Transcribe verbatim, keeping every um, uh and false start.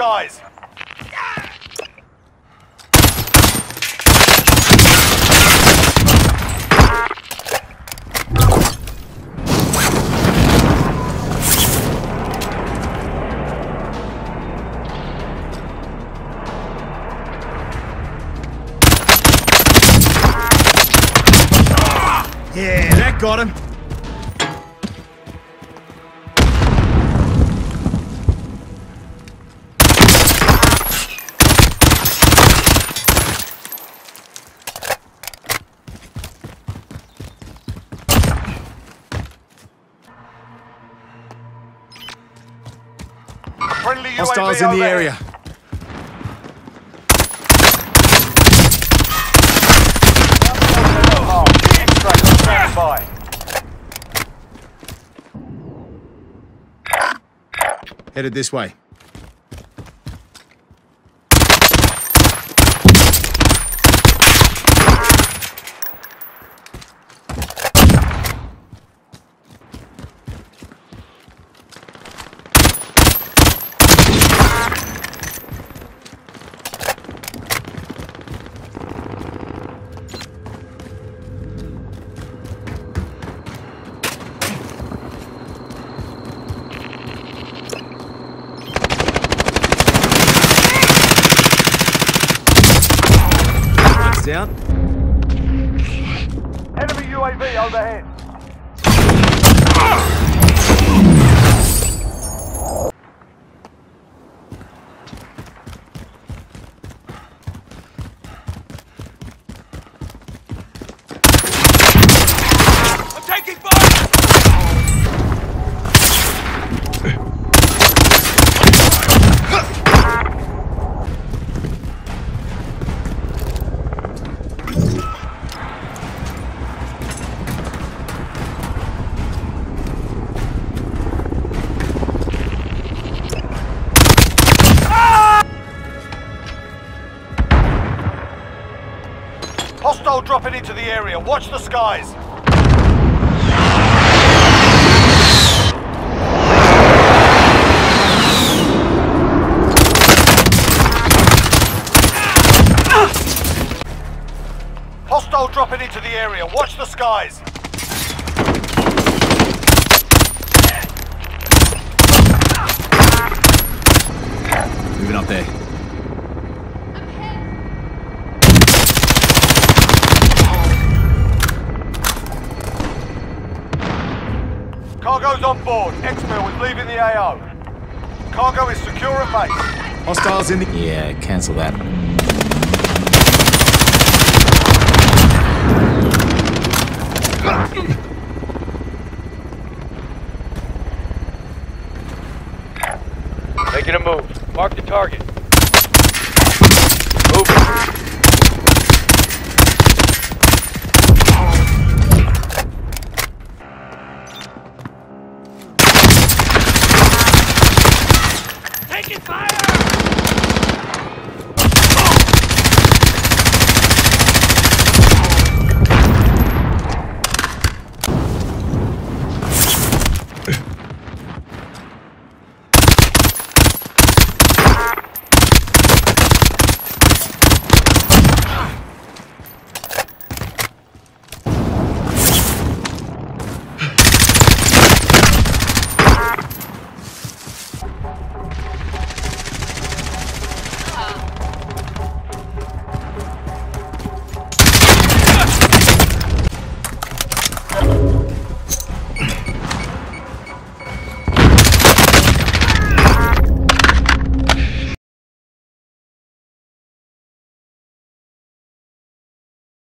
skies. Yeah, that got him. Friendly U A V Hostiles in the overhead. area. Extract stand by. Headed this way. Down. Enemy U A V overhead. I'm taking fire! Hostile dropping into the area. Watch the skies. Hostile dropping into the area. Watch the skies. Moving up there. Cargo's on board. Exfil is leaving the A O. Cargo is secure at base. Hostiles in the... Yeah, cancel that. Making a move. Mark the target. Moving.